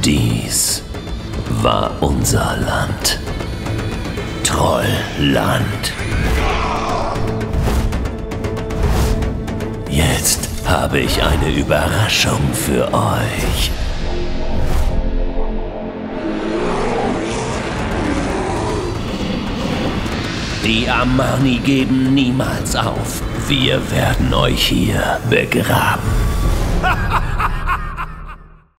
Dies war unser Land. Trollland. Jetzt habe ich eine Überraschung für euch. Die Amani geben niemals auf. Wir werden euch hier begraben.